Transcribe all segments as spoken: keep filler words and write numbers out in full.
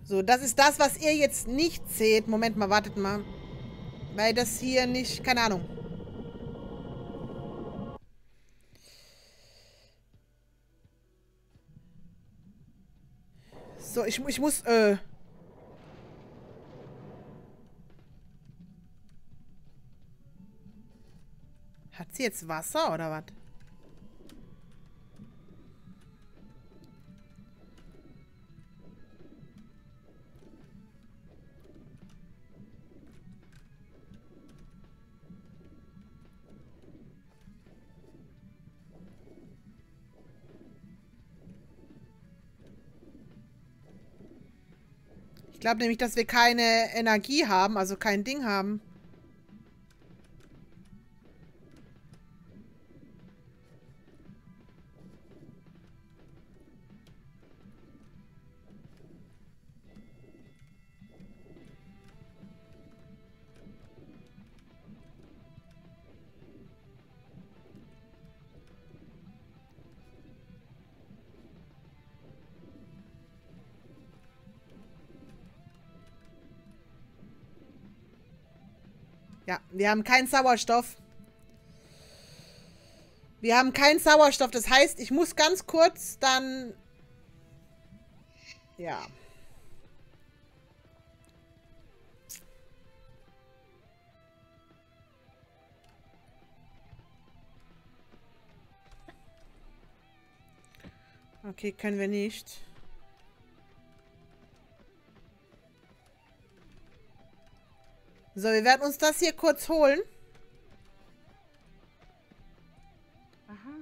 So, das ist das, was ihr jetzt nicht seht. Moment mal, wartet mal. Weil das hier nicht... Keine Ahnung. So, ich, ich muss... Äh... Hat sie jetzt Wasser oder was? Ich glaube nämlich, dass wir keine Energie haben, also kein Ding haben. Ja, wir haben keinen Sauerstoff. Wir haben keinen Sauerstoff. Das heißt, ich muss ganz kurz dann... Ja. Okay, können wir nicht. So, wir werden uns das hier kurz holen. Aha.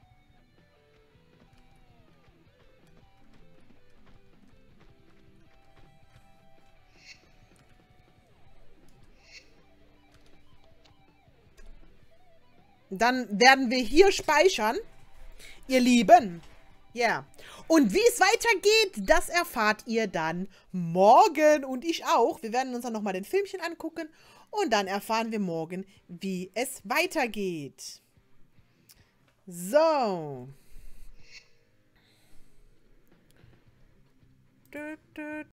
Dann werden wir hier speichern. Ihr Lieben. Ja. Yeah. Und wie es weitergeht, das erfahrt ihr dann morgen. Und ich auch. Wir werden uns dann nochmal den Filmchen angucken. Und dann erfahren wir morgen, wie es weitergeht. So.